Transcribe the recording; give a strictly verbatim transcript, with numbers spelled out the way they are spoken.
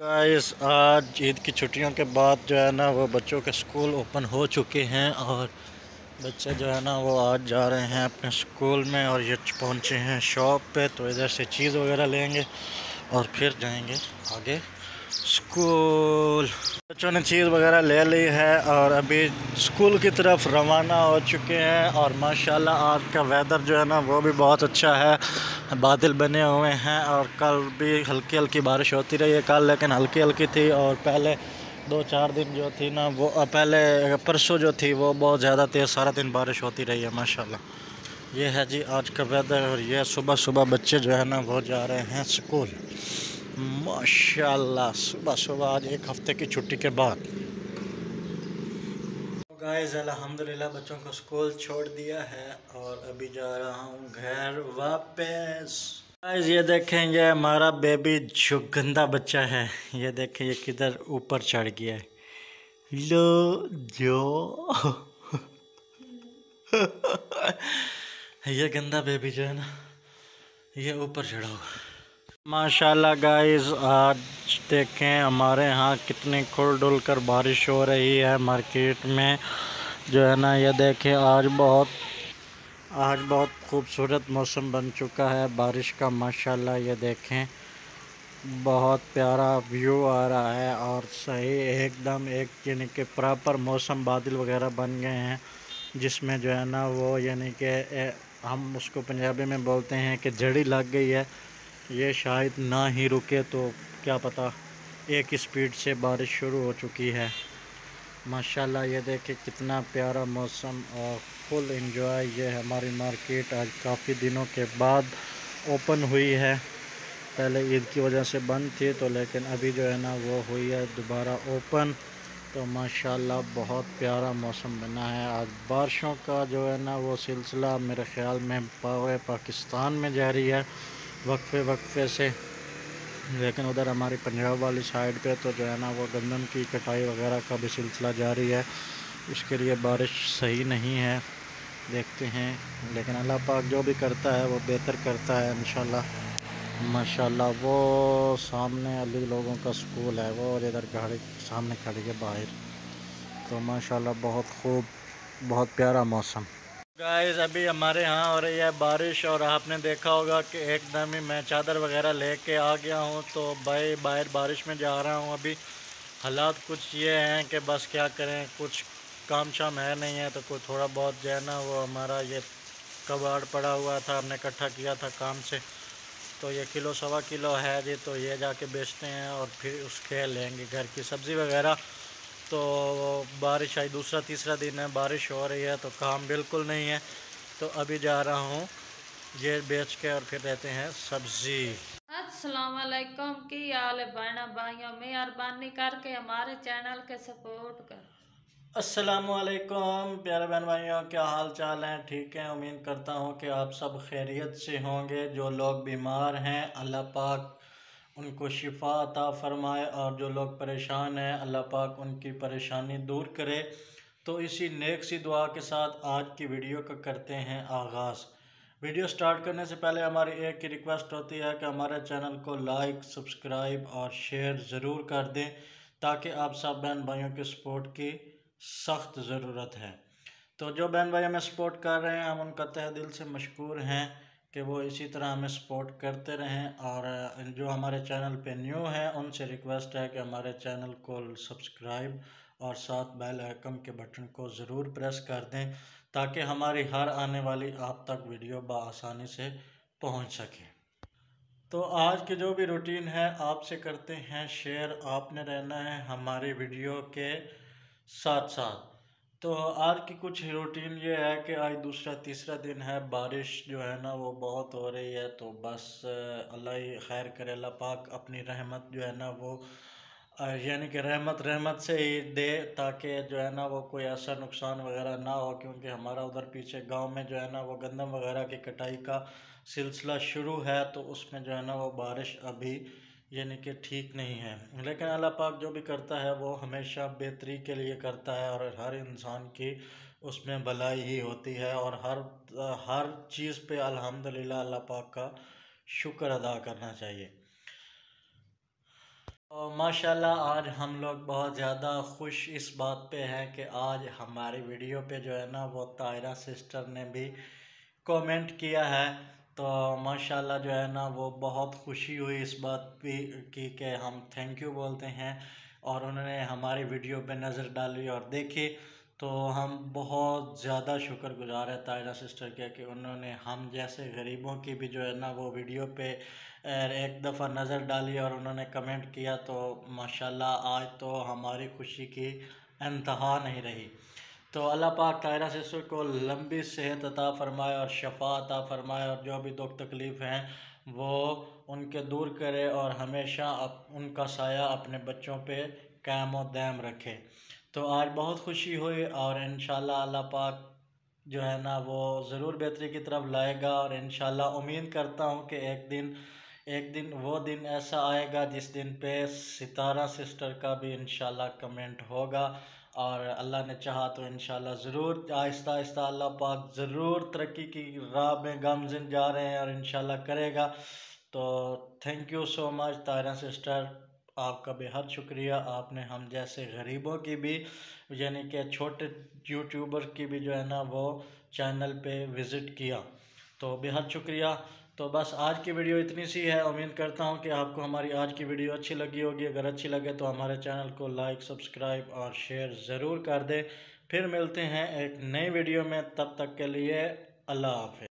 Guys आज ईद की छुट्टियों के बाद जो है ना वो बच्चों के स्कूल ओपन हो चुके हैं और बच्चे जो है ना वो आज जा रहे हैं अपने स्कूल में और ये पहुंचे हैं शॉप पे, तो इधर से चीज़ वगैरह लेंगे और फिर जाएंगे आगे स्कूल। बच्चों ने चीज़ वगैरह ले ली है और अभी स्कूल की तरफ रवाना हो चुके हैं। और माशाल्लाह आज का वेदर जो है ना वो भी बहुत अच्छा है, बादल बने हुए हैं और कल भी हल्की हल्की बारिश होती रही है कल, लेकिन हल्की हल्की थी। और पहले दो चार दिन जो थी ना वो पहले परसों जो थी वो बहुत ज़्यादा तेज़ सारा दिन बारिश होती रही है माशाल्लाह। ये है जी आज का वेदर। और ये सुबह सुबह बच्चे जो है ना वो जा रहे हैं स्कूल माशाल्लाह, सुबह सुबह आज एक हफ्ते की छुट्टी के बाद। गाइस अल्हम्दुलिल्लाह बच्चों को स्कूल छोड़ दिया है और अभी जा रहा हूँ घर वापस। गाइस ये देखें, ये हमारा बेबी जो गंदा बच्चा है, ये देखें ये किधर ऊपर चढ़ गया है। लो जो ये गंदा बेबी जो है ना ये ऊपर चढ़ा हुआ। माशाल्लाह गाइस आज देखें हमारे यहाँ कितनी खुल डुल कर बारिश हो रही है मार्केट में जो है ना। ये देखें आज बहुत आज बहुत खूबसूरत मौसम बन चुका है बारिश का माशाल्लाह। ये देखें बहुत प्यारा व्यू आ रहा है और सही एकदम एक यानी कि प्रॉपर मौसम, बादल वगैरह बन गए हैं जिसमें जो है ना वो यानी कि हम उसको पंजाबी में बोलते हैं कि जड़ी लग गई है। ये शायद ना ही रुके तो क्या पता, एक स्पीड से बारिश शुरू हो चुकी है माशाल्लाह। ये देखिए कितना प्यारा मौसम और फुल एंजॉय। ये हमारी मार्केट आज काफ़ी दिनों के बाद ओपन हुई है, पहले ईद की वजह से बंद थी तो लेकिन अभी जो है ना वो हुई है दोबारा ओपन। तो माशाल्लाह बहुत प्यारा मौसम बना है। आज बारिशों का जो है ना वो सिलसिला मेरे ख़्याल में पूरे पाकिस्तान में जारी है वक्फे वक्फे से, लेकिन उधर हमारी पंजाब वाली साइड पे तो जो है ना वो गंदम की कटाई वगैरह का भी सिलसिला जारी है। इसके लिए बारिश सही नहीं है, देखते हैं, लेकिन अल्लाह पाक जो भी करता है वो बेहतर करता है इंशाल्लाह माशाल्लाह। वो सामने अली लोगों का स्कूल है वो, और इधर गाड़ी सामने खड़ी है बाहर। तो माशाल्लाह बहुत खूब, बहुत प्यारा मौसम। गाइस अभी हमारे यहाँ हो रही है बारिश और आपने देखा होगा कि एकदम ही मैं चादर वगैरह लेके आ गया हूँ। तो भाई बाहर बारिश में जा रहा हूँ। अभी हालात कुछ ये हैं कि बस क्या करें, कुछ काम शाम है नहीं है तो कोई थोड़ा बहुत जो है ना वो हमारा ये कबाड़ पड़ा हुआ था, हमने इकट्ठा किया था काम से, तो ये किलो सवा किलो है जी, तो ये जाके बेचते हैं और फिर उसके लेंगे घर की सब्ज़ी वगैरह। तो बारिश आई, दूसरा तीसरा दिन है बारिश हो रही है तो काम बिल्कुल नहीं है। तो अभी जा रहा हूँ ये बेच के और फिर रहते हैं सब्ज़ी। अस्सलाम वालेकुम, की हाल है बहना भाइयों, मेहरबानी करके हमारे चैनल के सपोर्ट कर। अस्सलामुअलैकुम प्यारे बहन भाइयों, क्या हाल चाल हैं? ठीक है, उम्मीद करता हूँ कि आप सब खैरियत से होंगे। जो लोग बीमार हैं अल्लाह पाक उनको शिफा अता फ़रमाए और जो लोग परेशान हैं अल्लाह पाक उनकी परेशानी दूर करे। तो इसी नेक सी दुआ के साथ आज की वीडियो का करते हैं आगाज़। वीडियो स्टार्ट करने से पहले हमारी एक ही रिक्वेस्ट होती है कि हमारे चैनल को लाइक, सब्सक्राइब और शेयर ज़रूर कर दें, ताकि आप सब बहन भाइयों के सपोर्ट की सख्त ज़रूरत है। तो जो बहन भाई हमें सपोर्ट कर रहे हैं हम उनका तहे दिल से मशकूर हैं कि वो इसी तरह हमें सपोर्ट करते रहें। और जो हमारे चैनल पे न्यू हैं उनसे रिक्वेस्ट है कि हमारे चैनल को सब्सक्राइब और साथ बेल आइकन के बटन को ज़रूर प्रेस कर दें, ताकि हमारी हर आने वाली आप तक वीडियो बआसानी से पहुंच सके। तो आज की जो भी रूटीन है आपसे करते हैं शेयर, आपने रहना है हमारी वीडियो के साथ साथ। तो आज की कुछ रूटीन ये है कि आज दूसरा तीसरा दिन है, बारिश जो है ना वो बहुत हो रही है। तो बस अल्लाह ही खैर करे, अल्लाह पाक अपनी रहमत जो है ना वो यानी कि रहमत रहमत से ही दे, ताकि जो है ना वो कोई ऐसा नुकसान वगैरह ना हो। क्योंकि हमारा उधर पीछे गांव में जो है ना वो गंदम वगैरह की कटाई का सिलसिला शुरू है, तो उसमें जो है ना वो बारिश अभी यानी कि ठीक नहीं है। लेकिन अल्लाह पाक जो भी करता है वो हमेशा बेहतरी के लिए करता है और हर इंसान की उसमें भलाई ही होती है। और हर हर चीज़ पे अल्हम्दुलिल्लाह अल्लाह पाक का शुक्र अदा करना चाहिए। और माशाल्लाह आज हम लोग बहुत ज़्यादा खुश इस बात पे हैं कि आज हमारी वीडियो पे जो है ना वो तायरा सिस्टर ने भी कमेंट किया है। तो माशाल्लाह जो है ना वो बहुत खुशी हुई इस बात पे की कि हम थैंक यू बोलते हैं, और उन्होंने हमारी वीडियो पे नज़र डाली और देखी। तो हम बहुत ज़्यादा शुक्रगुज़ार है तायरा सिस्टर के कि उन्होंने हम जैसे गरीबों की भी जो है ना वो वीडियो पे एक दफ़ा नज़र डाली और उन्होंने कमेंट किया। तो माशाल्लाह आज तो हमारी खुशी की इंतहा नहीं रही। तो अल्लाह पाक तायरा सिस्टर को लंबी सेहत अता फ़रमाए और शफ़ा अता फ़रमाए, और जो भी दुख तकलीफ़ हैं वो उनके दूर करे और हमेशा अप उनका साया अपने बच्चों पे कायम और दायम रखे। तो आज बहुत खुशी हुई, और इंशाल्लाह अल्लाह पाक जो है ना वो ज़रूर बेहतरी की तरफ लाएगा। और इंशाल्लाह उम्मीद करता हूँ कि एक दिन एक दिन वो दिन ऐसा आएगा जिस दिन पे सितारा सिस्टर का भी इंशाल्लाह कमेंट होगा, और अल्लाह ने चाहा तो इंशाल्लाह ज़रूर आहिस्ता आहिस्ता अल्लाह पाक ज़रूर तरक्की की राह में गामज़िन जा रहे हैं और इंशाल्लाह करेगा। तो thank you so much Taira sister, आपका बेहद शुक्रिया। आपने हम जैसे गरीबों की भी यानी कि छोटे यूट्यूबर की भी जो है ना वो चैनल पे विज़िट किया, तो बेहद शुक्रिया। तो बस आज की वीडियो इतनी सी है। उम्मीद करता हूँ कि आपको हमारी आज की वीडियो अच्छी लगी होगी। अगर अच्छी लगे तो हमारे चैनल को लाइक, सब्सक्राइब और शेयर ज़रूर कर दें। फिर मिलते हैं एक नई वीडियो में, तब तक के लिए अल्लाह हाफ़िज़।